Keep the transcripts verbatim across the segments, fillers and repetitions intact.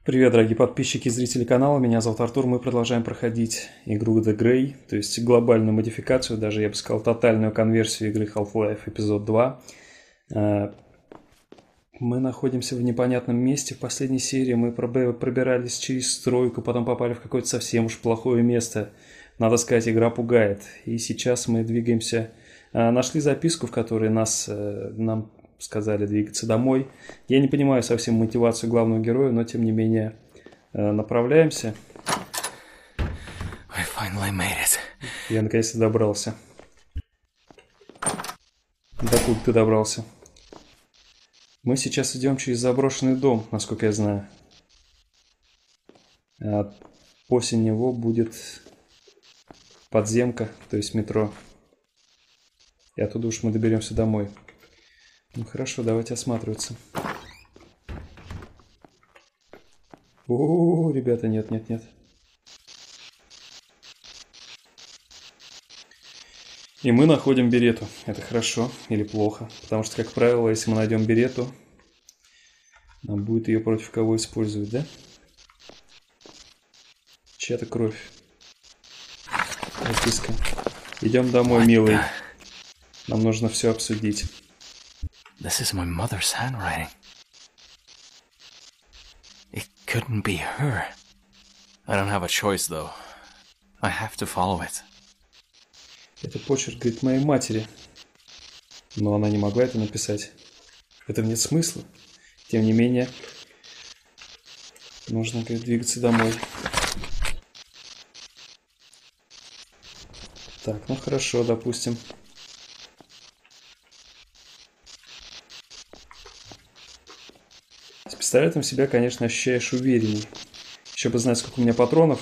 Привет, дорогие подписчики и зрители канала, меня зовут Артур, мы продолжаем проходить игру The Grey, то есть глобальную модификацию, даже я бы сказал тотальную конверсию игры Half-Life эпизод два. Мы находимся в непонятном месте, в последней серии мы пробирались через стройку, потом попали в какое-то совсем уж плохое место. Надо сказать, игра пугает, и сейчас мы двигаемся, нашли записку, в которой нас, нам сказали двигаться домой. Я не понимаю совсем мотивацию главного героя, но тем не менее направляемся. Я наконец-то добрался. Докуда ты добрался? Мы сейчас идем через заброшенный дом, насколько я знаю. А после него будет подземка, то есть метро. И оттуда уж мы доберемся домой. Ну хорошо, давайте осматриваться. О, ребята, нет, нет, нет. И мы находим берету. Это хорошо или плохо? Потому что, как правило, если мы найдем берету, нам будет ее против кого использовать, да? Чья-то кровь. Записка. Идем домой, милый. Нам нужно все обсудить. This is my mother's handwriting. It couldn't be her. I don't have a choice, though. I have to follow it. Это почерк, говорит, моей матери. Но она не могла это написать. В этом нет смысла. Тем не менее, нужно, говорит, двигаться домой. Так, ну хорошо, допустим. С пистолетом себя, конечно, ощущаешь уверенней. Еще бы знать, сколько у меня патронов.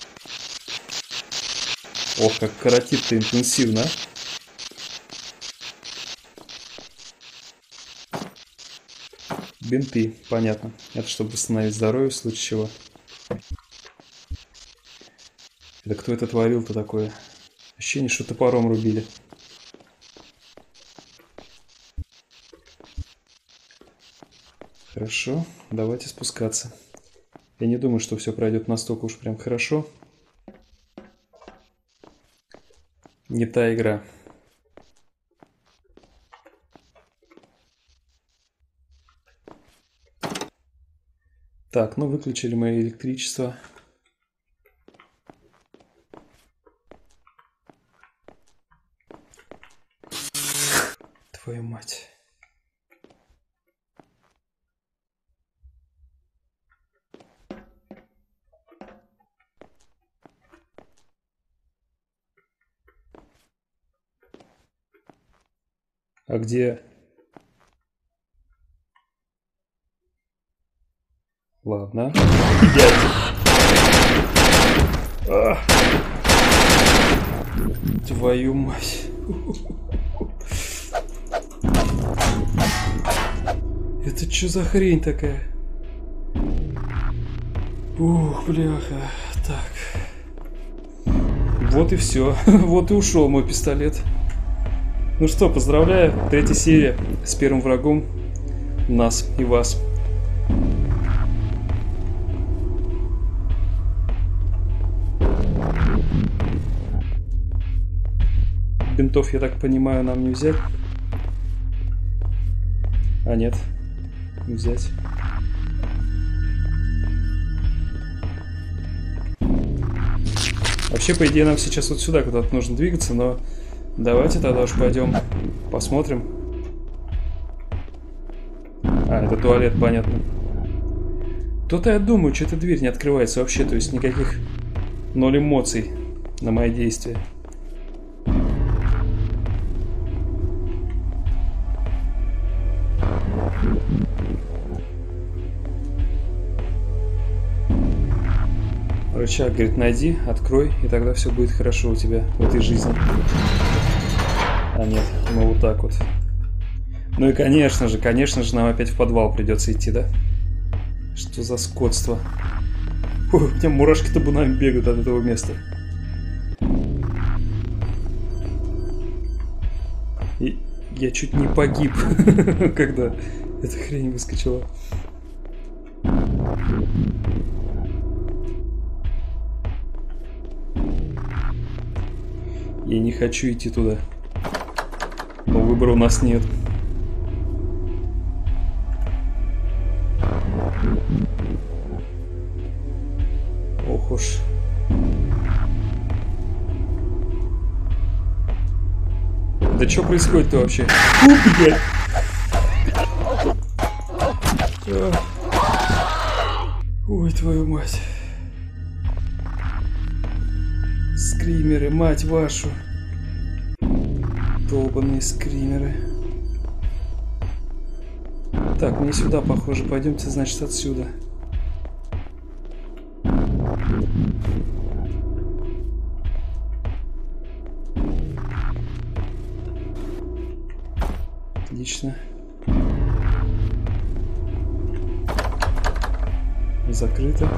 Ох, как коротит-то интенсивно. Бинты, понятно. Это чтобы восстановить здоровье в случае чего. Это кто это творил-то такое? Ощущение, что топором рубили. Хорошо, давайте спускаться. Я не думаю, что все пройдет настолько уж прям хорошо. Не та игра. Так, ну выключили мы электричество. Твою мать. А где? Ладно. А! Твою мать. Это что за хрень такая? Ух, бляха. Так. Вот и все. Вот и ушел мой пистолет. Ну что, поздравляю, третья серия с первым врагом нас и вас. Бинтов, я так понимаю, нам не взять? А нет, не взять. Вообще, по идее, нам сейчас вот сюда куда-то нужно двигаться, но... Давайте тогда уж пойдем посмотрим. А, это туалет, понятно. То-то я думаю, что эта дверь не открывается вообще, то есть никаких ноль эмоций на мои действия. Рычаг, говорит, найди, открой, и тогда все будет хорошо у тебя в этой жизни. А нет, ну вот так вот. Ну и конечно же, конечно же, нам опять в подвал придется идти, да? Что за скотство? Ой, у меня мурашки табунами бегают от этого места. И я чуть не погиб, когда эта хрень выскочила. Я не хочу идти туда. Но выбора у нас нет. Ох уж. Да что происходит-то вообще? Фу, блядь! Ой, твою мать. Скримеры, мать вашу. Долбаные скримеры. Так, мне сюда, похоже. Пойдемте, значит, отсюда. Отлично. Закрыто.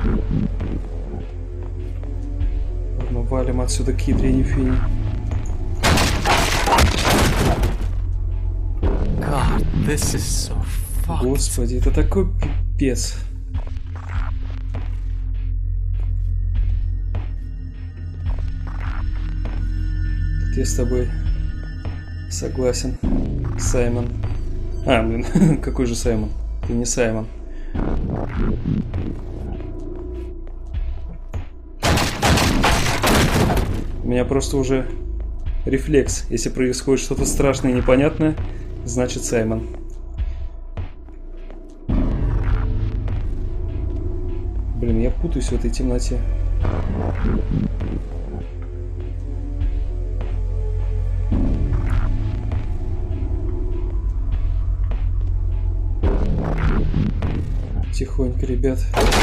Ладно, валим отсюда к ядрене фини. God, this is so fucked. Господи, это такой пипец. Тут я с тобой согласен, Саймон. А, блин, какой же Саймон? Ты не Саймон. У меня просто уже рефлекс. Если происходит что-то страшное и непонятное, значит Саймон. Блин, я путаюсь в этой темноте. Тихонько, ребят.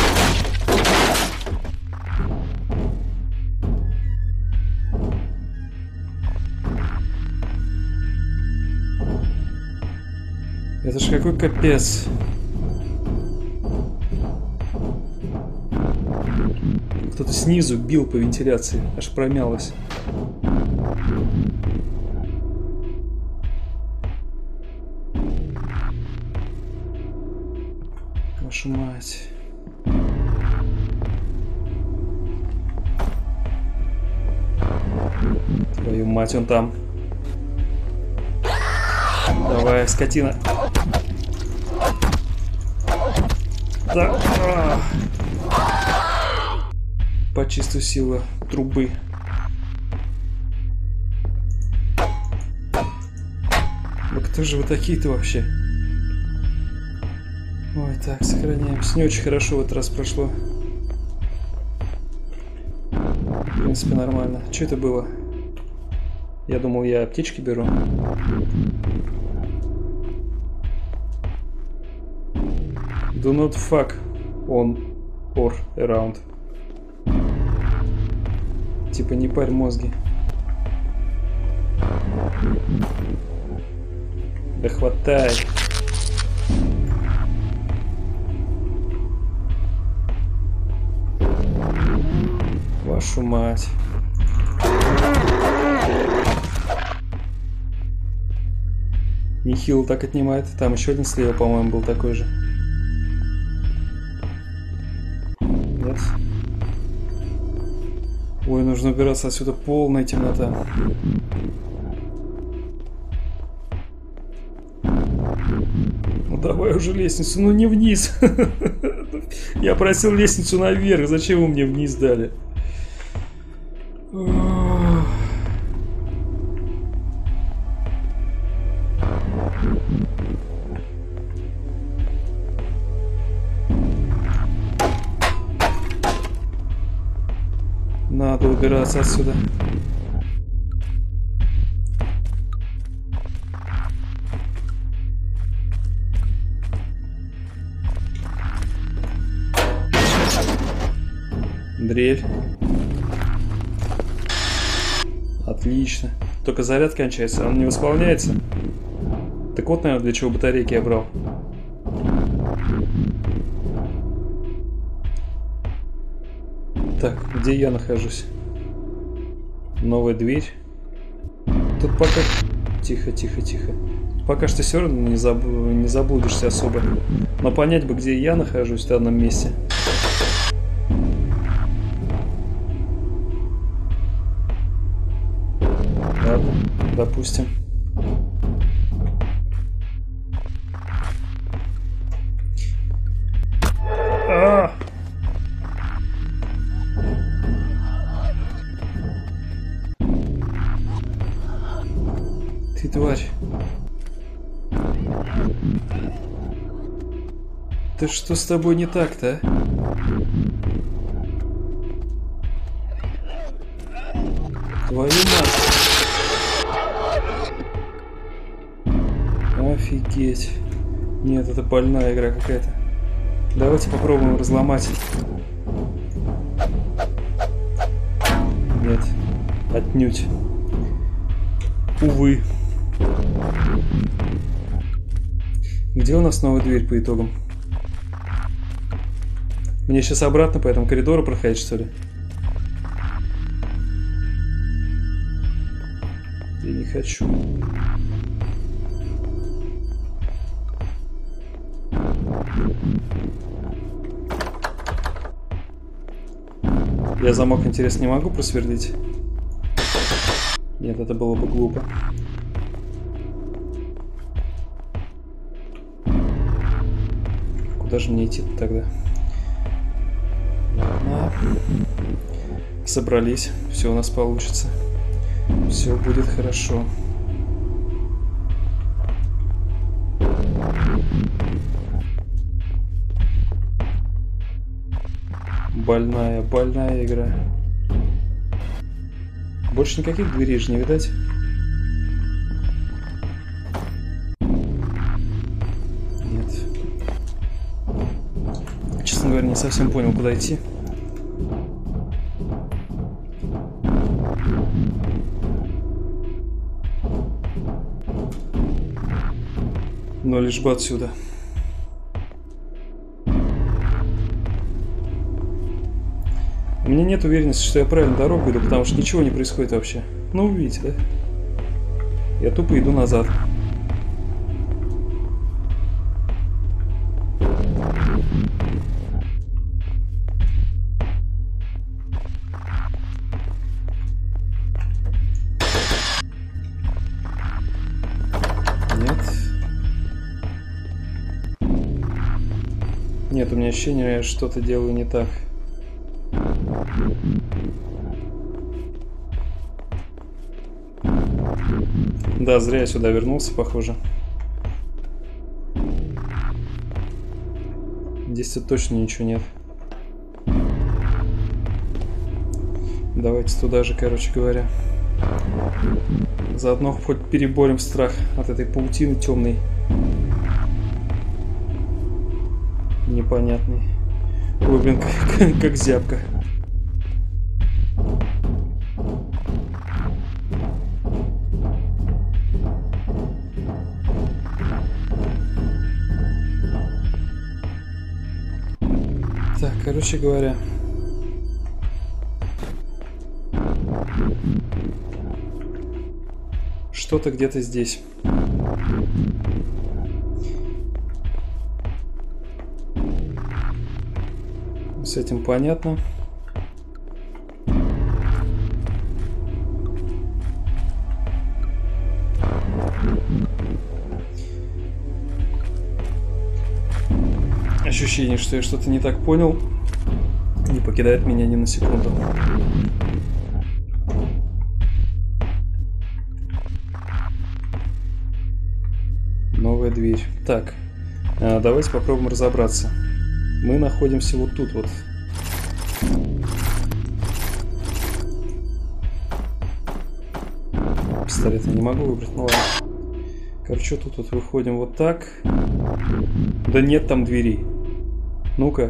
Это ж какой капец. Кто-то снизу бил по вентиляции, аж промялось. Вашу мать. Твою мать, он там. Давай, скотина. Да. По чистую силу трубы. Да кто же вы такие-то вообще? Ой, так, сохраняемся. Не очень хорошо в этот раз прошло. В принципе, нормально. Что это было? Я думал, я аптечки беру. Do not fuck on or around. Типа не парь мозги. Да хватай. Вашу мать. Нехило так отнимает. Там еще один слева, по-моему, был такой же. Нет. Ой, нужно убираться отсюда. Полная темнота. Ну давай уже лестницу, ну не вниз. Я просил лестницу наверх. Зачем вы мне вниз дали? Надо убираться отсюда. Дрель. Отлично. Только заряд кончается, он не восполняется. Так вот, наверное, для чего батарейки я брал. Так, где я нахожусь? Новая дверь. Тут пока... Тихо, тихо, тихо. Пока что все равно не, заб... не заблудишься особо. Но понять бы, где я нахожусь в данном месте. Допустим. А! Ты тварь. Да что с тобой не так-то, а? Твою мать. Офигеть. Нет, это больная игра какая-то. Давайте попробуем разломать. Нет. Отнюдь. Увы. Где у нас новая дверь по итогам? Мне сейчас обратно по этому коридору проходить, что ли? Я не хочу. Я замок, интересно, не могу просверлить? Нет, это было бы глупо. Куда же мне идти тогда? Ладно. Собрались. Все у нас получится. Все будет хорошо. Больная, больная игра. Больше никаких дверей же не видать. Нет. Честно говоря, не совсем понял, куда идти. Но лишь бы отсюда. У меня нет уверенности, что я правильно дорогу иду, потому что ничего не происходит вообще. Ну, видите, да? Я тупо иду назад. Нет. Нет, у меня ощущение, я что-то делаю не так. Да, зря я сюда вернулся, похоже. Здесь точно ничего нет. Давайте туда же, короче говоря. Заодно хоть переборем страх от этой паутины темной. Непонятный. Ой, блин, как, как зябко. Так, короче говоря. Что-то где-то здесь. С этим понятно. Ощущение, что я что-то не так понял, не покидает меня ни на секунду. Новая дверь. Так, давайте попробуем разобраться. Мы находимся вот тут вот. Пистолет я не могу выбрать, ну ладно. Короче, тут вот выходим вот так. Да нет там двери. Ну-ка.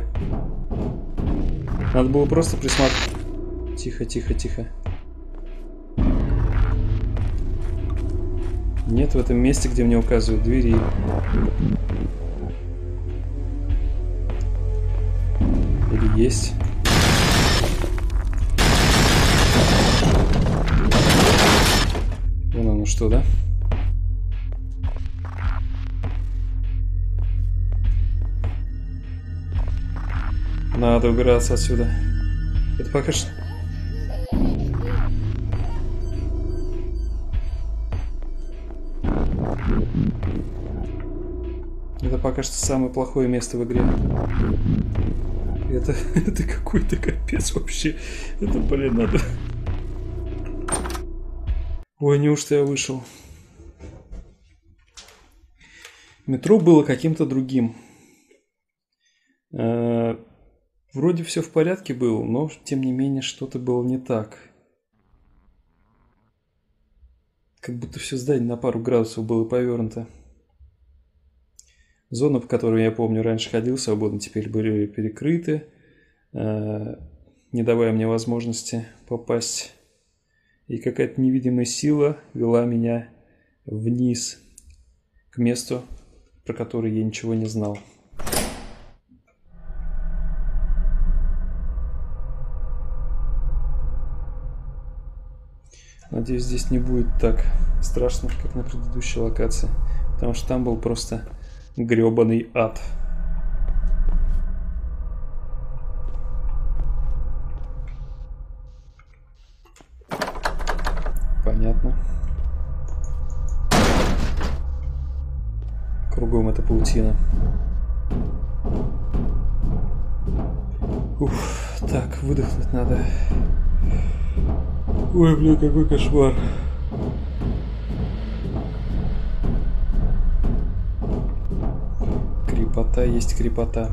Надо было просто присматривать. Тихо, тихо, тихо. Нет в этом месте, где мне указывают двери. Или есть? Вон оно что, да? Надо убираться отсюда. Это пока что... Это пока что самое плохое место в игре. Это, это какой-то капец вообще. Это, блин, надо... Ой, неужто я вышел? Метро было каким-то другим. Э-э- вроде все в порядке было, но, тем не менее, что-то было не так. Как будто все здание на пару градусов было повернуто. Зоны, по которым я помню, раньше ходил свободно, теперь были перекрыты, э, не давая мне возможности попасть. И какая-то невидимая сила вела меня вниз, к месту, про которое я ничего не знал. Надеюсь, здесь не будет так страшно, как на предыдущей локации, потому что там был просто... грёбаный ад. Понятно. Кругом это паутина. Уф, так, выдохнуть надо. Ой, блин, какой кошмар. Крепота есть крепота.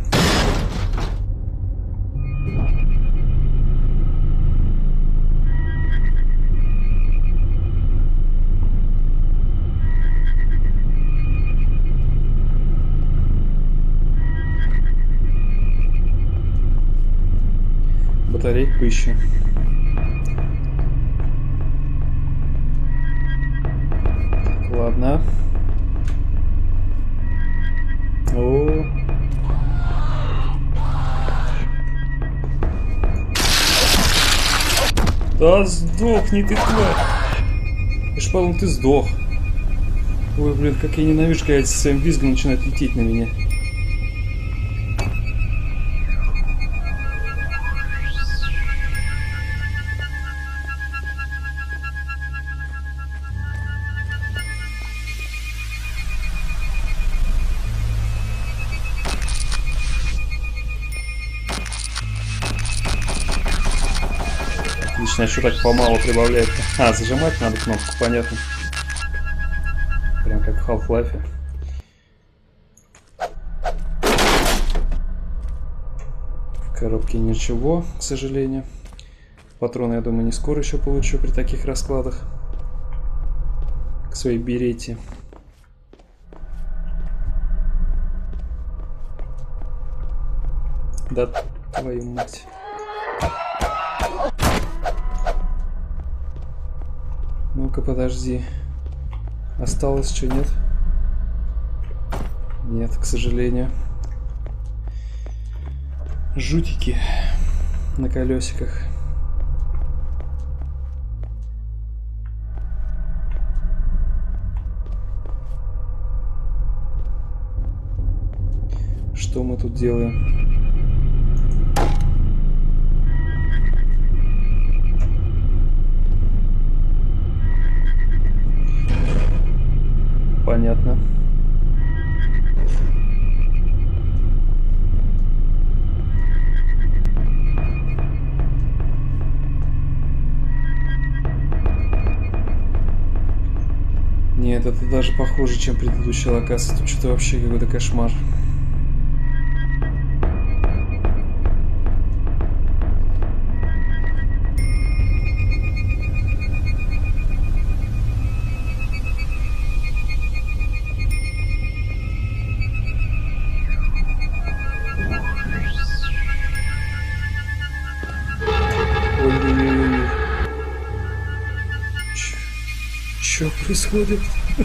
Батарейку поищу. Ладно. О. Да сдохни ты, тварь. Я ж подумал, ты сдох. Ой, блин, как я ненавижу, когда эти своим визгом начинают лететь на меня. Отлично, еще так помалу прибавляет. А, зажимать надо кнопку, понятно. Прям как в Half-Life. В коробке ничего, к сожалению. Патроны, я думаю, не скоро еще получу при таких раскладах. К своей берете. Да твою мать. Ну-ка, подожди. Осталось что, нет? Нет, к сожалению. Жутики на колесиках. Что мы тут делаем? Понятно. Нет, это даже похуже, чем предыдущая локация. Тут что-то вообще какой-то кошмар. Что происходит?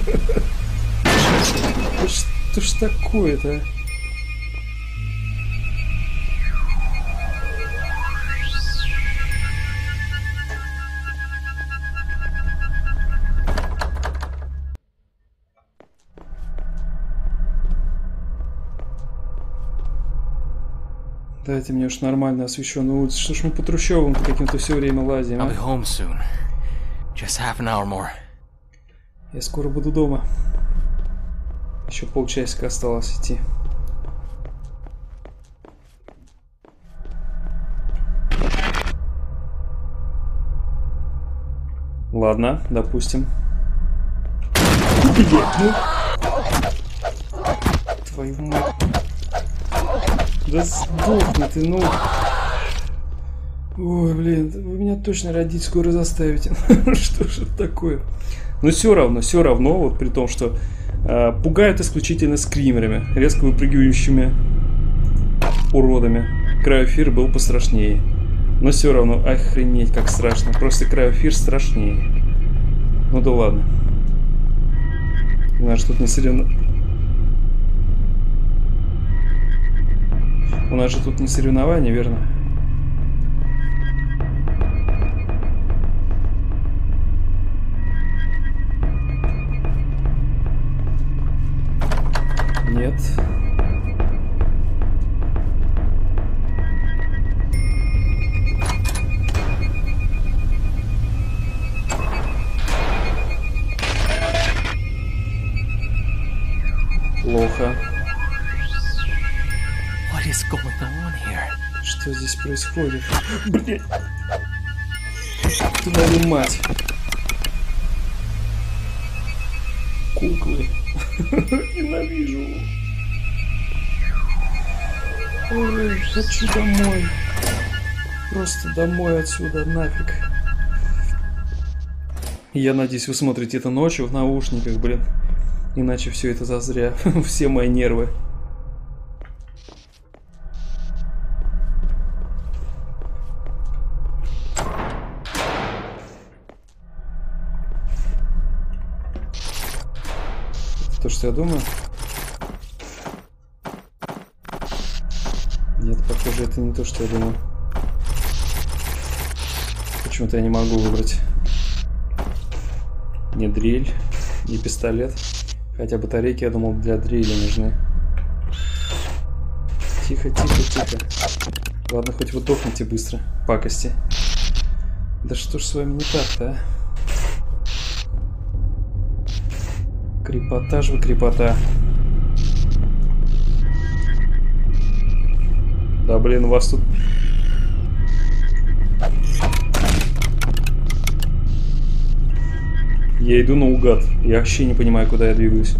Что ж такое-то? Дайте мне уж нормально освещенную улицу. Что ж мы по трущобам-то каким-то все время лазим, а? Just half an hour more. Я скоро буду дома. Еще полчасика осталось идти. Ладно, допустим. Ну... Твою мать. Да сдохни ты, ну... Ой, блин, вы меня точно родить скоро заставите. Что же это такое? Но все равно, все равно, вот при том, что э, пугают исключительно скримерами, резко выпрыгивающими уродами. Крайофир был пострашнее. Но все равно, охренеть, как страшно. Просто Крайофир страшнее. Ну да ладно. У нас же тут не соревно... У нас же тут не соревнование, верно? Нет. Плохо. What is going on here? Что здесь происходит? Блин. Твою мать. Куклы. Ненавижу. Ой, хочу домой. Просто домой отсюда, нафиг. Я надеюсь, вы смотрите это ночью в наушниках, блин. Иначе все это зазря. Все мои нервы. Это то, что я думаю? Нет, похоже, это не то, что я думаю. Почему-то я не могу выбрать ни дрель, ни пистолет. Хотя батарейки, я думал, для дрели нужны. Тихо, тихо, тихо. Ладно, хоть вы дохните быстро, пакости. Да что ж с вами не так-то, а? Крепота ж вы, крепота. Да блин, у вас тут... Я иду наугад. Я вообще не понимаю, куда я двигаюсь.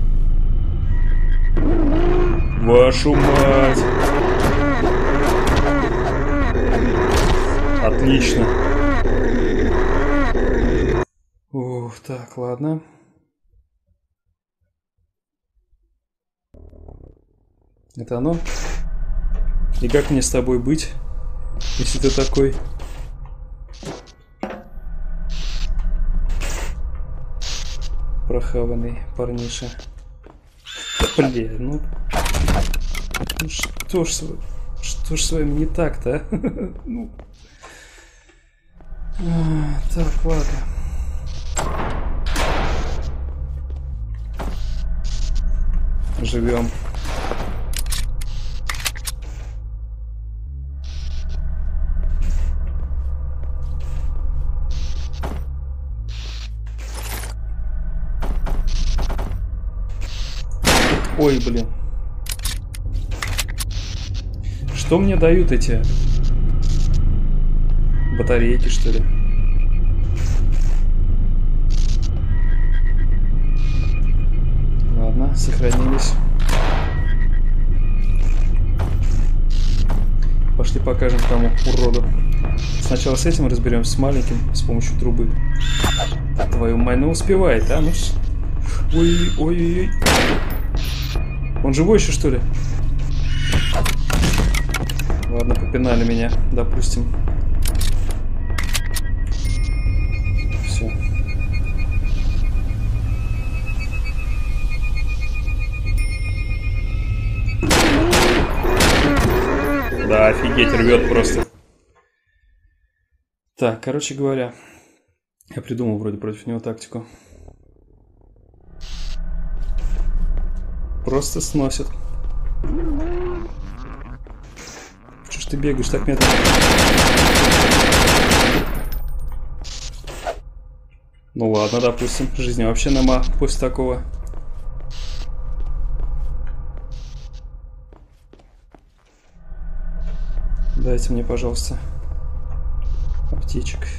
Вашу мать! Отлично. Ух, так, ладно. Это оно? И как мне с тобой быть, если ты такой... прохаванный парниша. Да, блин, ну... ну что ж, что ж с вами не так-то, а? Ну... а, так, ладно. Живем. Ой, блин. Что мне дают эти батарейки, что ли? Ладно, сохранились. Пошли покажем тому уроду. Сначала с этим разберемся, с маленьким, с помощью трубы. Твою мать, ну успевает, а? Ну ж... Ой-ой-ой. Он живой еще, что ли? Ладно, попинали меня, допустим. Все. Да, офигеть, рвет просто. Так, короче говоря, я придумал вроде против него тактику. Просто сносит. Чё ж ты бегаешь так медленно? Ну ладно, допустим. Жизнь вообще нема после такого. дайте мне, пожалуйста, аптечек.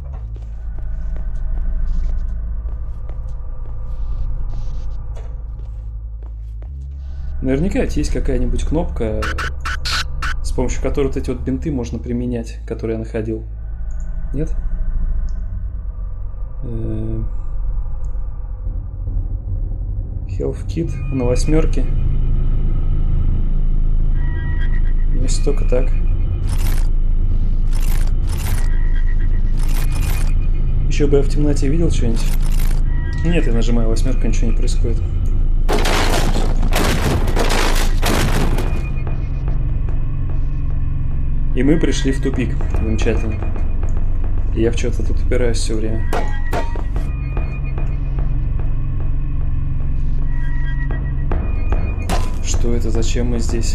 Наверняка есть какая-нибудь кнопка, с помощью которой вот эти вот бинты можно применять, которые я находил. Нет? Health Kit на восьмерке. Если только так. Еще бы я в темноте видел что-нибудь. Нет, я нажимаю восьмерку, ничего не происходит. И мы пришли в тупик. Замечательно. И я в что-то тут упираюсь все время. Что это? Зачем мы здесь?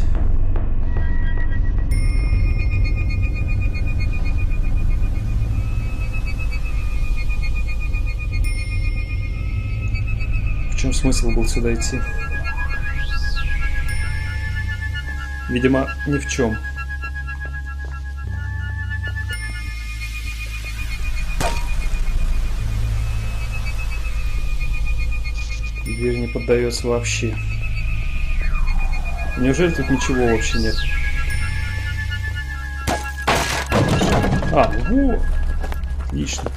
В чем смысл был сюда идти? Видимо, ни в чем. Дверь не поддается вообще. Неужели тут ничего вообще нет? А, ну вот. Отлично.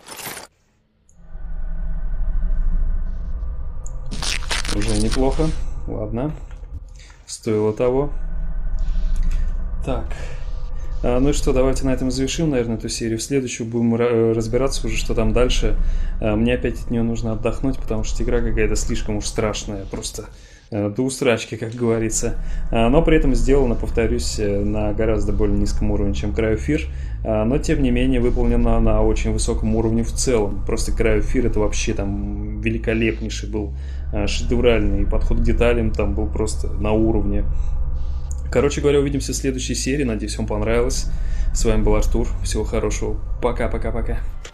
Уже неплохо. Ладно. Стоило того. Так. А, ну и что, давайте на этом завершим, наверное, эту серию. В следующую будем разбираться уже, что там дальше. А, мне опять от нее нужно отдохнуть, потому что игра какая-то слишком уж страшная. Просто до усрачки, как говорится. А, но при этом сделана, повторюсь, на гораздо более низком уровне, чем Cry of Fear. А, но, тем не менее, выполнена на очень высоком уровне в целом. Просто Cry of Fear это вообще там великолепнейший был, шедевральный. Подход к деталям там был просто на уровне. Короче говоря, увидимся в следующей серии. Надеюсь, вам понравилось. С вами был Артур. Всего хорошего. Пока-пока-пока.